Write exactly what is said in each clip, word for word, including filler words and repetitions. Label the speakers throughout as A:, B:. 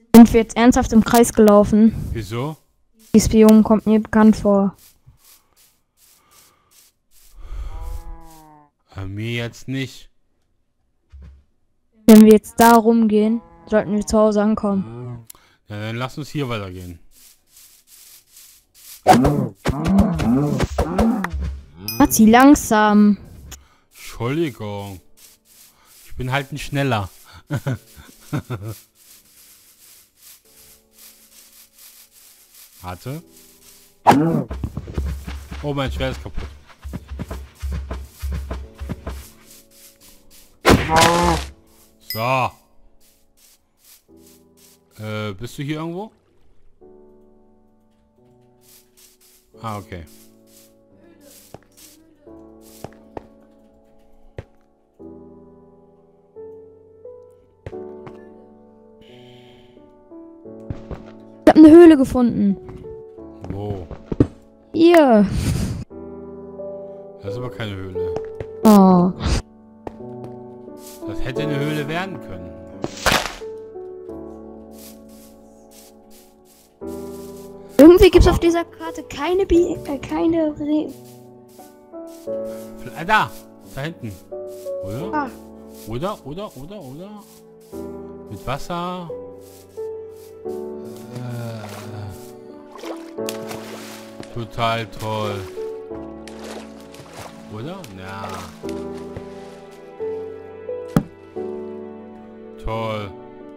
A: Sind wir jetzt ernsthaft im Kreis gelaufen?
B: Wieso?
A: Dieses Biom kommt mir bekannt vor.
B: Äh, mir jetzt nicht.
A: Wenn wir jetzt da rumgehen, sollten wir zu Hause ankommen.
B: Ja, dann lass uns hier weitergehen.
A: Matzi, langsam.
B: Entschuldigung. Ich bin halt ein Schneller. Warte. Oh, mein Schwert ist kaputt. So. Äh, bist du hier irgendwo? Ah, okay.
A: Ich habe eine Höhle gefunden.
B: Wo?
A: Hier.
B: Das ist aber keine Höhle.
A: Oh.
B: Das hätte eine Höhle werden können.
A: Irgendwie gibt es auf dieser Karte keine Bi äh, keine Re
B: Ah, da! Da hinten. Oder?
A: ah.
B: Oder, oder, oder, oder? Mit Wasser. Äh, total toll. Oder? Ja. Toll.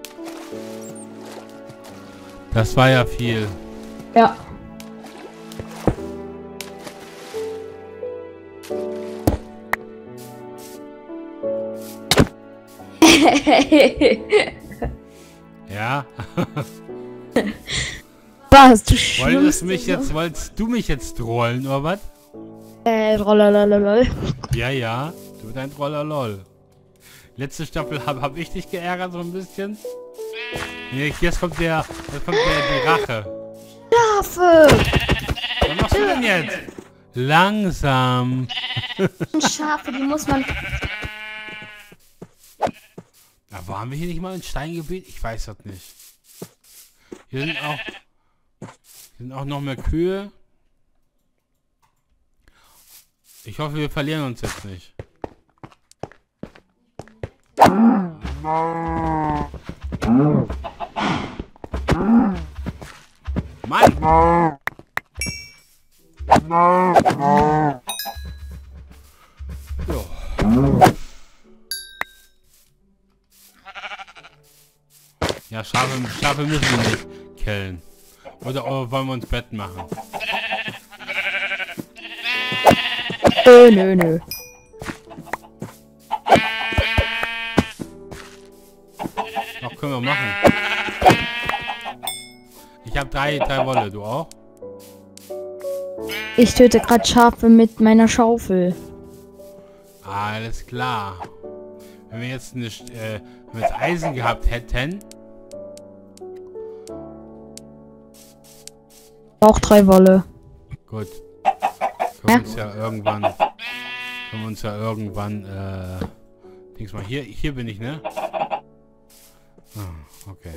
B: Das war ja viel.
A: Ja.
B: Ja.
A: Was? Du
B: Wolltest
A: schwimmst
B: mich
A: so?
B: jetzt, wolltest du mich jetzt trollen, oder was?
A: Äh, rollerlalala.
B: Ja, ja. Du dein Trollerlol. Letzte Staffel habe hab ich dich geärgert so ein bisschen. Nee, jetzt kommt der, jetzt kommt der, die Rache.
A: Schafe!
B: Was machst du denn jetzt? Langsam.
A: Schafe, die muss man...
B: Da waren wir hier nicht mal in Steingebiet? Ich weiß das nicht. Hier sind auch, hier sind auch noch mehr Kühe. Ich hoffe, wir verlieren uns jetzt nicht. Mann! Jo. Ja, Schafe, Schafe müssen wir nicht killen. Oder, oder wollen wir uns Bett machen?
A: Nö, nö, nö.
B: Doch, können wir machen. Ich habe drei, drei Wolle, du auch?
A: Ich töte gerade Schafe mit meiner Schaufel.
B: Alles klar. Wenn wir jetzt eine, äh, wenn wir jetzt Eisen gehabt hätten.
A: Auch drei Wolle.
B: Gut. Können wir uns ja irgendwann. Können wir uns ja irgendwann. Äh, Dings mal hier. Hier bin ich, ne? Ah, okay.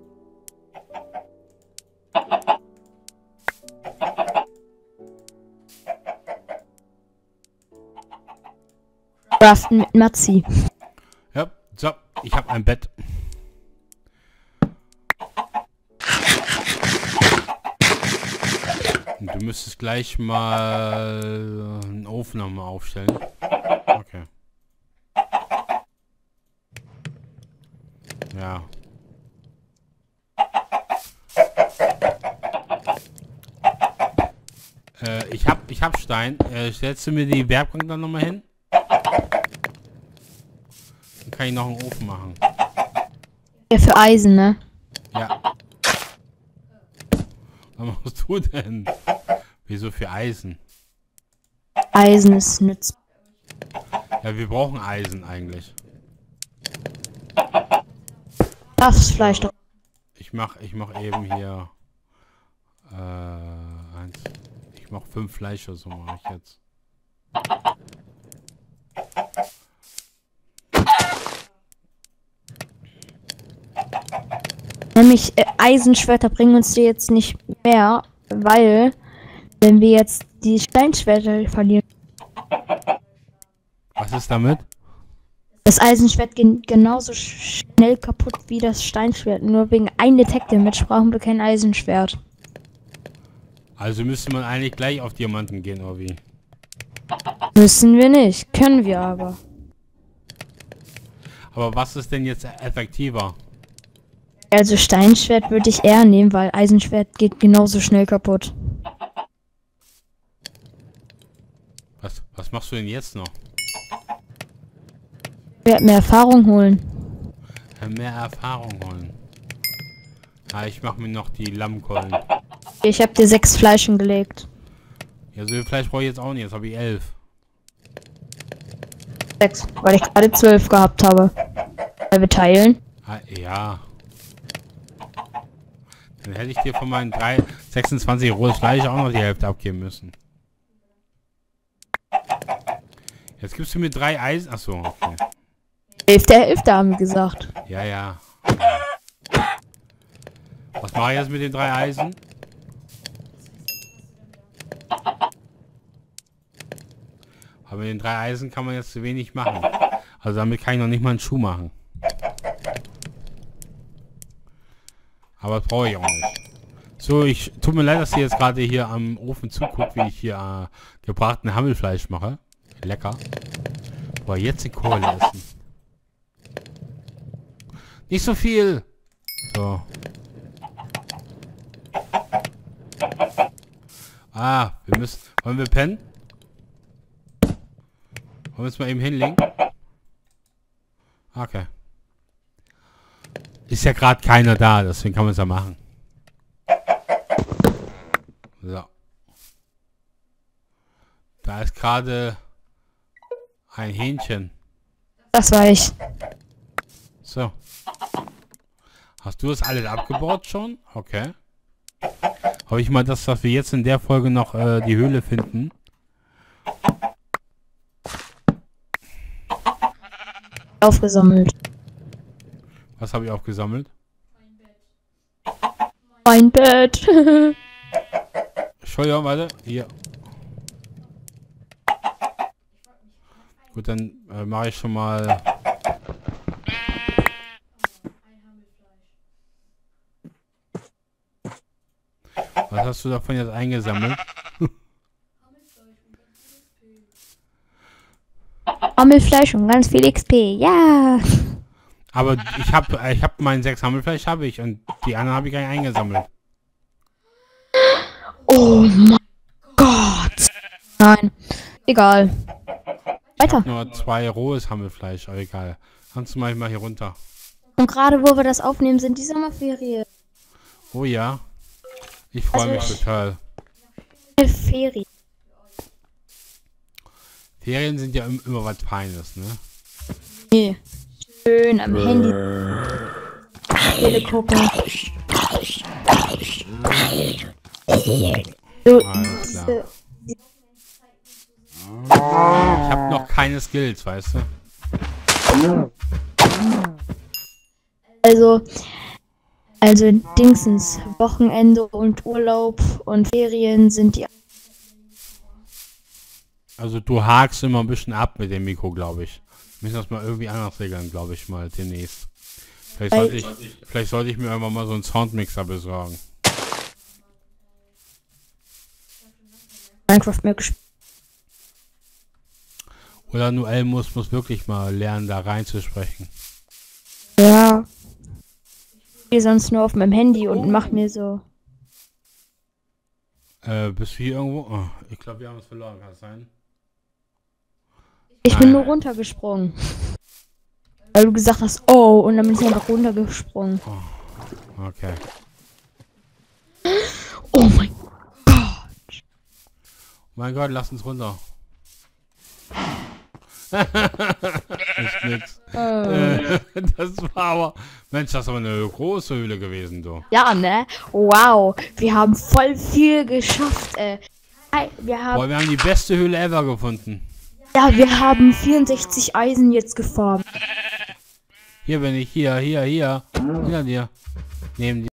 A: Craften mit Matzi.
B: Ja, so. Ich habe ein Bett. Und du müsstest gleich mal einen Ofen nochmal aufstellen. Okay. Ja. Äh, ich hab, ich hab Stein. Äh, stellst du mir die Werkbank dann nochmal hin? Dann kann ich noch einen Ofen machen.
A: Ja, für Eisen, ne?
B: Ja. Was machst du denn? Wieso für Eisen?
A: Eisen ist nützlich.
B: Ja, wir brauchen Eisen eigentlich.
A: Das Fleisch doch.
B: Ich mach, ich mach eben hier äh, eins. Ich mach fünf Fleische, so mache ich jetzt.
A: Nämlich äh, Eisenschwerter bringen uns die jetzt nicht mehr, weil wenn wir jetzt die Steinschwerter verlieren.
B: Was ist damit?
A: Das Eisenschwert geht genauso schnell kaputt wie das Steinschwert. Nur wegen einem Detect Damage brauchen wir kein Eisenschwert.
B: Also müsste man eigentlich gleich auf Diamanten gehen, oder wie?
A: Müssen wir nicht, können wir aber.
B: Aber was ist denn jetzt effektiver?
A: Also Steinschwert würde ich eher nehmen, weil Eisenschwert geht genauso schnell kaputt.
B: Was, was machst du denn jetzt noch?
A: Ich werde mehr Erfahrung holen.
B: Mehr Erfahrung holen. Ah, ich mache mir noch die Lammkeulen.
A: Ich habe dir sechs Fleischen gelegt.
B: Ja, so viel Fleisch brauche ich jetzt auch nicht. Jetzt habe ich elf.
A: Sechs, weil ich gerade zwölf gehabt habe. Weil wir teilen.
B: Ah, ja. Dann hätte ich dir von meinen drei, sechsundzwanzig rohes Fleisch auch noch die Hälfte abgeben müssen. Jetzt gibst du mir drei Eisen. Achso, okay.
A: Hälfte, Hälfte haben wir gesagt.
B: Ja, ja. Was mache ich jetzt mit den drei Eisen? Aber mit den drei Eisen kann man jetzt zu wenig machen. Also damit kann ich noch nicht mal einen Schuh machen. Aber das brauche ich auch nicht. So, ich tut mir leid, dass ihr jetzt gerade hier am Ofen zuguckt, wie ich hier äh, gebratene Hammelfleisch mache. Lecker. Boah, jetzt die Kohle essen. Nicht so viel. So. Ah, wir müssen... Wollen wir pennen? Wollen wir uns mal eben hinlegen? Okay. Ist ja gerade keiner da, deswegen kann man es ja machen. So. Da ist gerade ein Hähnchen.
A: Das war ich.
B: So. Hast du das alles abgebaut schon? Okay. Hoffe ich mal, dass, dass wir jetzt in der Folge noch äh, die Höhle finden.
A: Aufgesammelt.
B: Was habe ich aufgesammelt?
A: Mein Bett.
B: Entschuldigung, warte. Hier. Gut, dann äh, mache ich schon mal... Was hast du davon jetzt eingesammelt?
A: Hammelfleisch und ganz viel X P. Ja.
B: Aber ich habe ich habe meinen sechs Hammelfleisch habe ich und die anderen habe ich gar nicht eingesammelt.
A: Oh mein Gott. Nein. Egal.
B: Ich
A: Weiter.
B: habe nur zwei rohes Hammelfleisch, aber egal. Kannst du mal hier runter.
A: Und gerade wo wir das aufnehmen, sind die Sommerferien.
B: Oh ja. Ich freue
A: Also
B: mich total.
A: Ferien.
B: Ferien sind ja immer was Feines, ne?
A: Nee. Schön am Handy. Spiele gucken. So,
B: Alles klar. Ich habe noch keine Skills, weißt du?
A: Also, also Dingsens, Wochenende und Urlaub und Ferien sind die.
B: Also du hakst immer ein bisschen ab mit dem Mikro, glaube ich. Wir müssen das mal irgendwie anders regeln, glaube ich, mal demnächst. Vielleicht sollte ich, vielleicht sollte ich mir irgendwann mal so einen Soundmixer besorgen.
A: Minecraft mehr gespielt.
B: Oder Noel muss, muss wirklich mal lernen, da reinzusprechen.
A: Ja. Ich gehe sonst nur auf meinem Handy und mach mir so.
B: Äh, bist du hier irgendwo? Oh, ich glaube, wir haben es verloren, kann es sein?
A: Ich
B: Nein.
A: bin nur runtergesprungen. Weil du gesagt hast, oh, und dann bin ich einfach runtergesprungen.
B: Oh, okay.
A: Oh mein Gott.
B: Mein Gott, lass uns runter. Ist nix.
A: Äh.
B: Das war aber... Mensch, das ist aber eine große Höhle gewesen, du.
A: Ja, ne? Wow. Wir haben voll viel geschafft, ey. Hi, Wir haben,
B: Boah, wir haben die beste Höhle ever gefunden.
A: ja, wir haben vierundsechzig Eisen jetzt gefarmt.
B: Hier bin ich, hier, hier, hier. Hinter dir. nehmen die